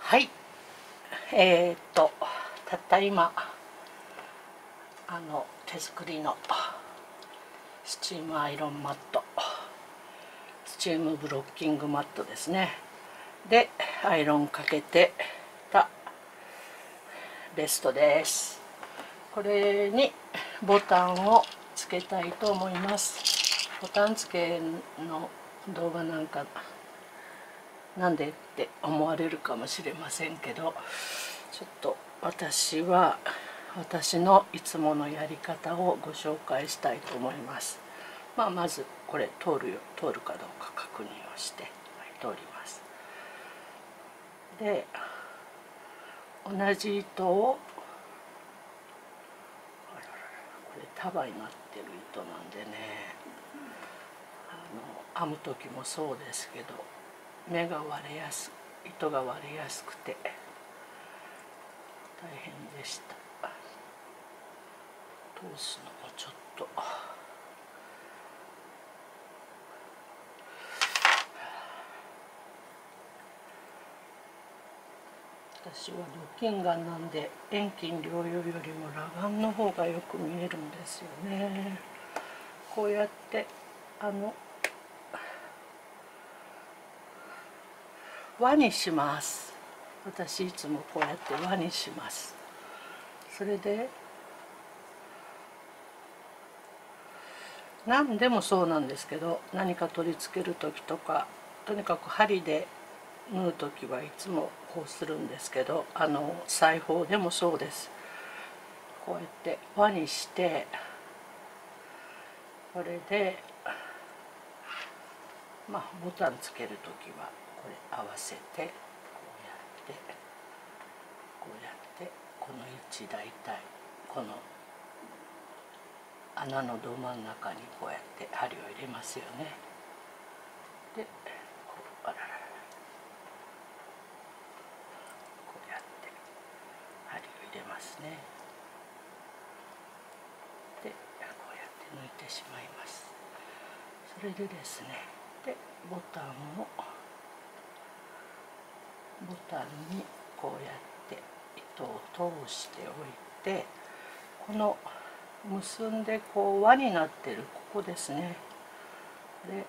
はい、たった今手作りのスチームアイロンマット、スチームブロッキングマットですね。でアイロンかけてたベストです。これにボタンをつけたいと思います。ボタン付けの動画なんでって思われるかもしれませんけど、ちょっと私のいつものやり方をご紹介したいと思います。まずこれ通るかどうか確認をして、通ります。で同じ糸をこれ束になってる糸なんでね、編む時もそうですけど糸が割れやすくて大変でした。通すのもちょっと私はドキンガンなんで遠近両用よりも裸眼の方がよく見えるんですよね。こうやって輪にします。私いつもこうやって輪にします。それで何でもそうなんですけど、何か取り付ける時とか、とにかく針で縫う時はいつもこうするんですけど、裁縫でもそうです。こうやって輪にして、これでボタンつける時はこれ合わせてこうやってこの位置大体この穴のど真ん中にこうやって針を入れますよね。でこうやって針を入れますね。でこうやって抜いてしまいます。それでですね、でボタンにこうやって糸を通しておいて、この結んでこう輪になってるここですね。で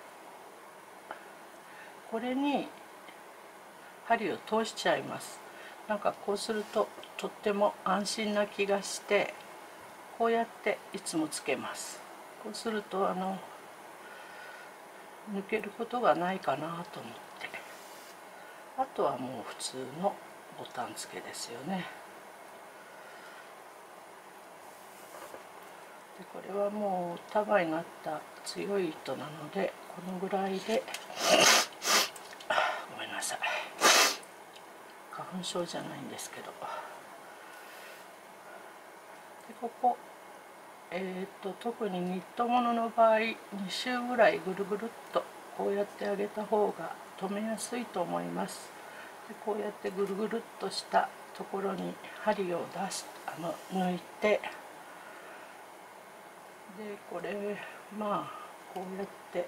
これに針を通しちゃいます。こうするととっても安心な気がして、こうやっていつもつけます。こうすると抜けることがないかなと思って、あとはもう普通のボタン付けですよね。でこれはもう束になった強い糸なので、このぐらいでごめんなさい、花粉症じゃないんですけど、でここ特にニットものの場合2周ぐらいぐるぐるっとこうやってあげた方が留めやすいと思います。でこうやってぐるぐるっとしたところに針を抜いて、でこれこうやって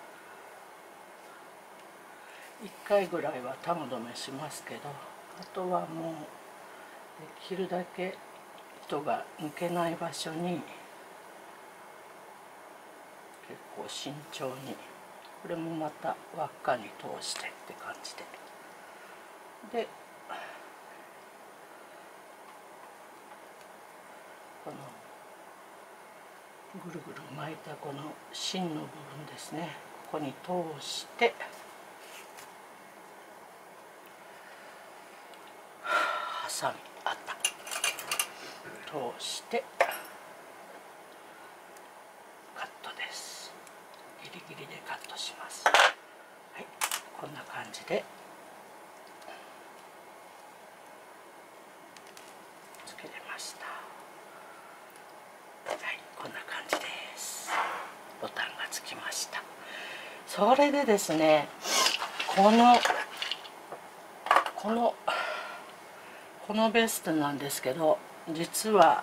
1回ぐらいは玉留めしますけど、あとはもうできるだけ糸が抜けない場所に結構慎重に、これもまた輪っかに通してって感じで、このぐるぐる巻いたこの芯の部分ですね、ここに通してハサミ通してカットです。ギリギリでカットします。はい、こんな感じでつけれました。はい、こんな感じです。ボタンがつきました。それでですね、このベストなんですけど、実は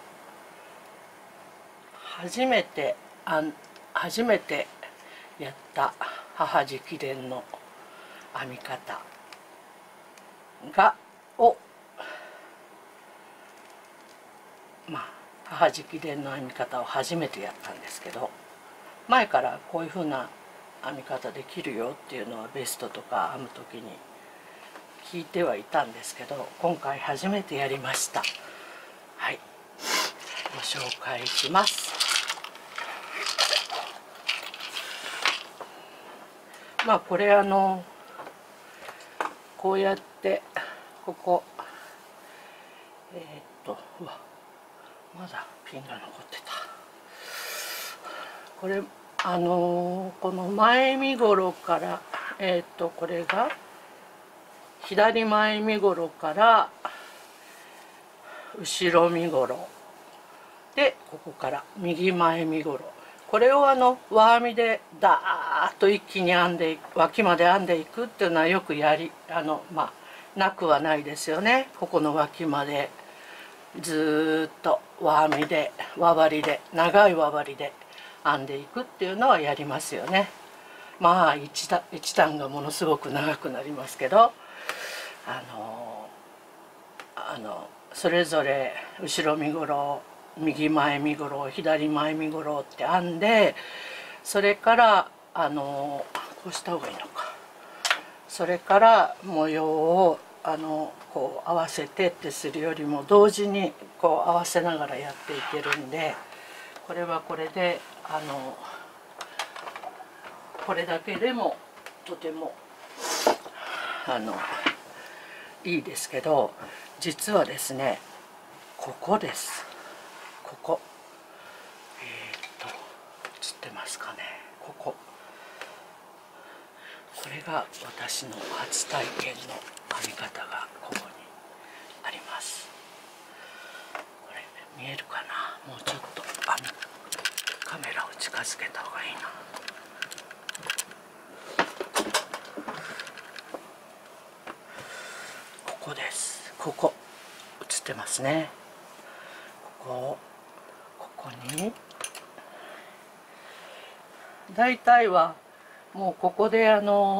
初めてやった母直伝の編み方を母直伝の編み方を初めてやったんですけど、前からこういう風な編み方できるよっていうのはベストとか編む時に聞いてはいたんですけど、今回初めてやりました。はい、ご紹介します。これこうやってここうわ、まだピンが残ってた。これこの前身ごろからこれが左前身ごろから後ろ身ごろで、ここから右前身ごろ、これを輪編みでダーッと一気に編んで脇まで編んでいくっていうのはよくなくはないですよね。ここの脇までずっと輪編みで輪針りで長い輪針りで編んでいくっていうのはやりますよね。一段がものすごく長くなりますけど、それぞれ後ろ身ごろ、右前身ごろ、左前身ごろって編んで、それからこうした方がいいのか、それから模様をこう合わせてってするよりも同時にこう合わせながらやっていけるんで、これはこれでこれだけでもとてもいいですけど、実はですね、ここです。ここ映ってますかね。これが私の初体験の編み方がここにあります。これ見えるかな。もうちょっとカメラを近づけた方がいいな。ここです。ここ映ってますね。ここに大体はもうここで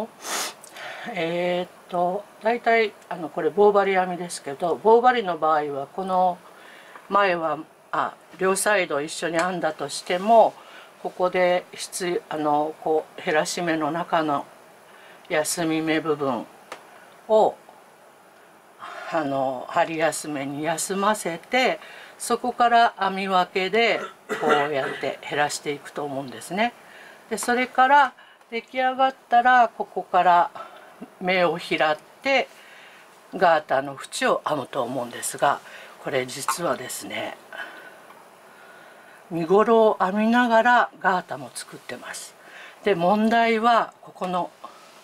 大体これ棒針編みですけど、棒針の場合はこの前は両サイド一緒に編んだとしても、ここでこう減らし目の中の休み目部分を針休めに休ませて、そこから編み分けでこうやって減らしていくと思うんですね。でそれから出来上がったらここから目を開ってガーターの縁を編むと思うんですが、これ実はですね、身ごろを編みながらガーターも作ってます。で問題はここの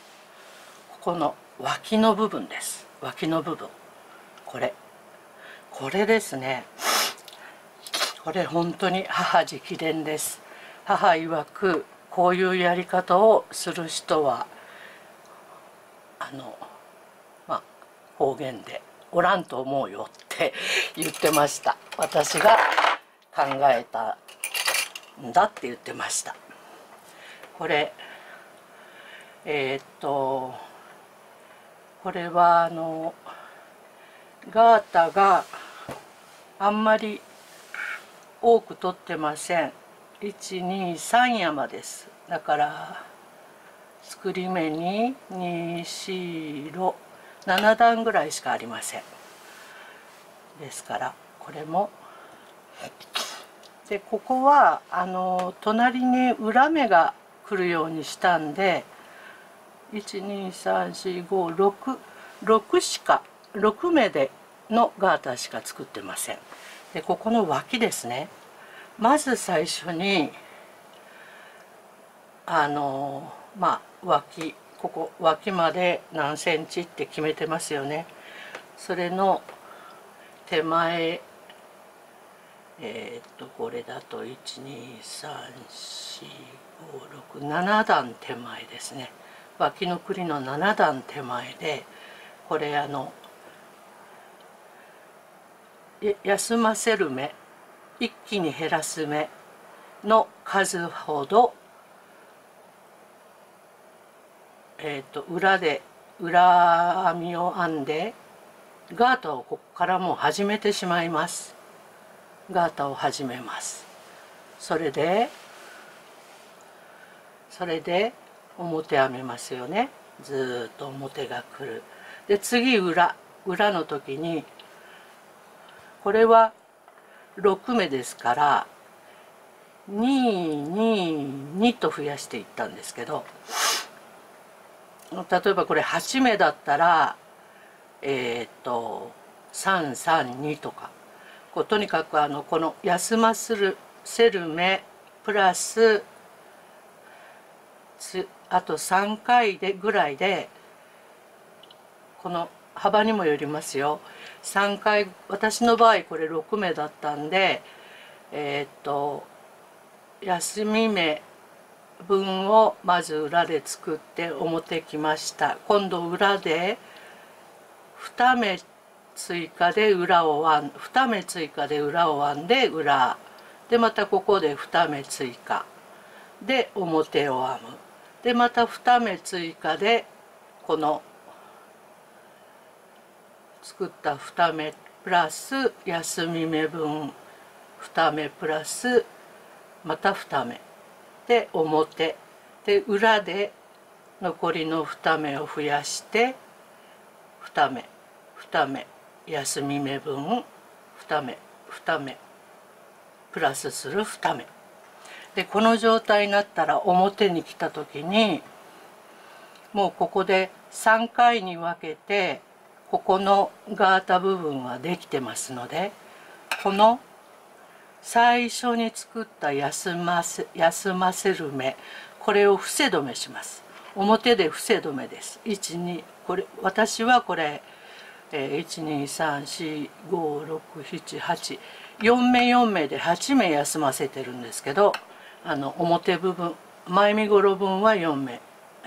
脇の部分です。脇の部分、これですね。これ本当に母直伝です。母曰くこういうやり方をする人は方言でおらんと思うよって言ってました。私が考えたんだって言ってました。これこれはガータがあんまり多く取ってません。123山です。だから作り目に247段ぐらいしかありません。ですからこれもで、ここは隣に裏目が来るようにしたんで、1234566しか6目でのガーターしか作ってません。でここの脇ですね。まず最初にここ脇まで何センチって決めてますよね。それの手前これだと1234567段手前ですね。脇の栗の7段手前で、これ休ませる目、一気に減らす目の数ほど裏編みを編んでガータをここからもう始めてしまいます。ガータを始めます。それで表編みますよね。ずーっと表が来る。で次裏の時に、これは6目ですから2と増やしていったんですけど、例えばこれ8目だったら332とか、とにかくこの休ませる目プラスあと3回でぐらいで、この幅にもよりますよ。3回、私の場合これ6目だったんで、休み目分をまず裏で作って表きました。今度裏で2目追加で裏を編ん2目追加で裏を編んで裏で、またここで2目追加で表を編む。でまた2目追加でこの作った2目プラス休み目分2目プラスまた2目で表で、裏で残りの2目を増やして2目休み目分2目プラスする2目で、この状態になったら表に来た時に、もうここで3回に分けてここのガータ部分はできてますので、この最初に作った休ませる目、これを伏せ止めします。表で伏せ止めです。12、これ私はこれ123456784目4目で8目休ませてるんですけど、表部分前身ごろ分は4目、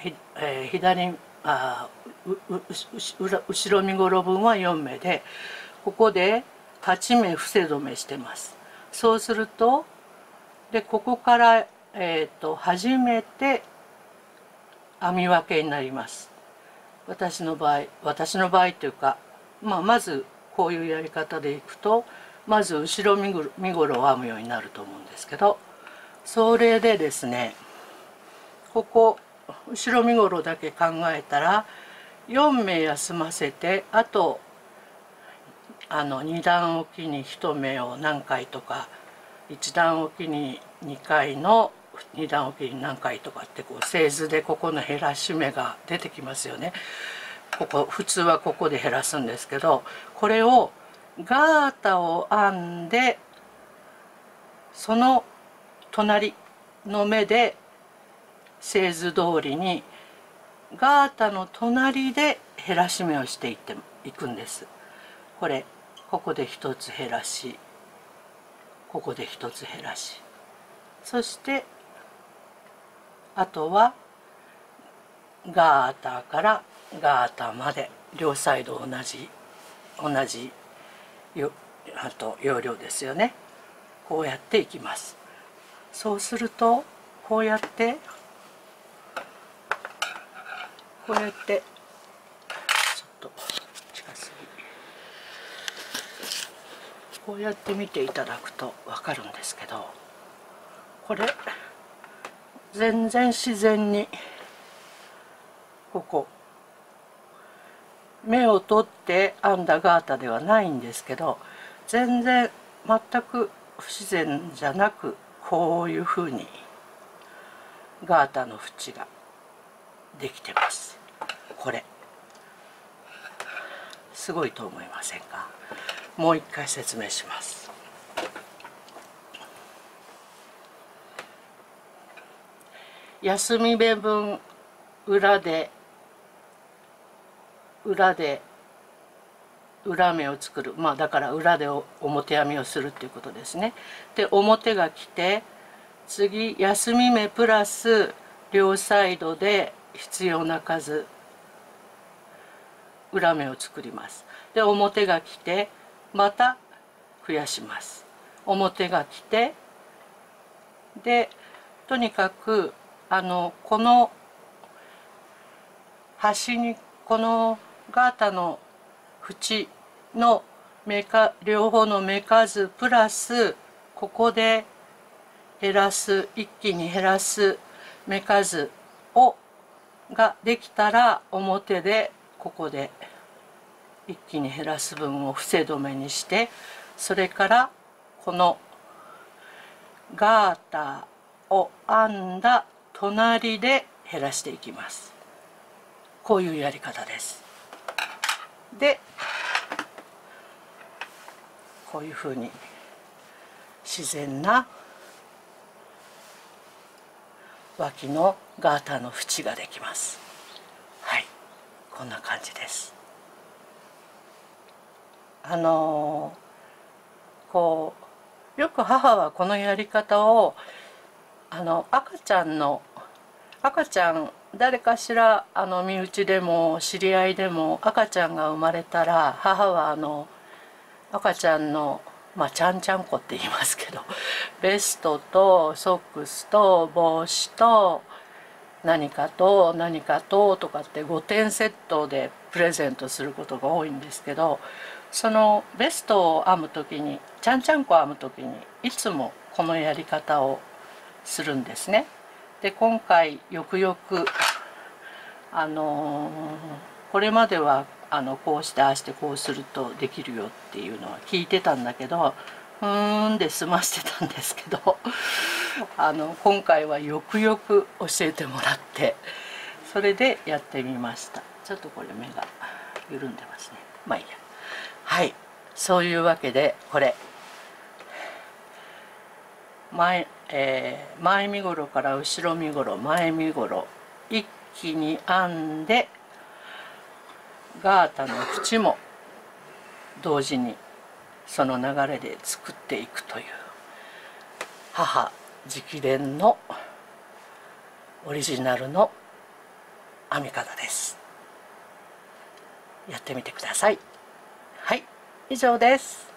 後ろ身ごろ分は4目で、ここで8目伏せ止めしてます。そうするとでここから、初めて編み分けになります。私の場合というか、まずこういうやり方でいくと、まず後ろ身ごろを編むようになると思うんですけど、それでですね、ここ後ろ身ごろだけ考えたら4目休ませて、あと2段おきに1目を何回とか、1段おきに2回の2段おきに何回とかって、こう製図でここの減らし目が出てきますよね。ここ普通はここで減らすんですけど、これをガータを編んでその隣の目で製図通りにガータの隣で減らし目をしていくんです。ここで一つ減らし、ここで一つ減らし、そしてあとはガータからガータまで両サイド同じ要領ですよね。こうやっていきます。そうするとこうやってちょっと近すぎ、こうやって見ていただくと分かるんですけど、これ全然自然にここ目を取って編んだガータではないんですけど、全然全く不自然じゃなく、こういうふうにガータの縁ができてます。これすごいと思いませんか？もう一回説明します。休み目分裏で裏目を作る、だから裏で表編みをするっていうことですね。で表が来て、次休み目プラス両サイドで必要な数裏目を作ります。で表が来てまた増やします。表が来て、でとにかくこの端にこのガータの縁の両方の目数プラスここで減らす、一気に減らす目数ができたら、表でここで一気に減らす分を伏せ止めにして、それからこのガーターを編んだ隣で減らしていきます。こういうやり方です。でこういうふうに自然な脇のガーターの縁ができます。はい、こんな感じです。こうよく母はこのやり方を赤ちゃん誰かしら身内でも知り合いでも赤ちゃんが生まれたら、母は赤ちゃんのちゃんちゃんこって言いますけど、ベストとソックスと帽子と何かと何かととかって5点セットでプレゼントすることが多いんですけど、そのベストを編む時に、ちゃんちゃんこを編む時にいつもこのやり方をするんですね。で今回よくよくこれまではこうしてああしてこうするとできるよっていうのは聞いてたんだけど、で済ましてたんですけど今回はよくよく教えてもらって、それでやってみました。ちょっとこれ目が緩んでますね。まあいいや。はい、そういうわけでこれ前身ごろから後ろ身ごろ、前身ごろ一気に編んで、ガータの縁も同時にその流れで作っていくという母直伝のオリジナルの編み方です。やってみてください。はい、以上です。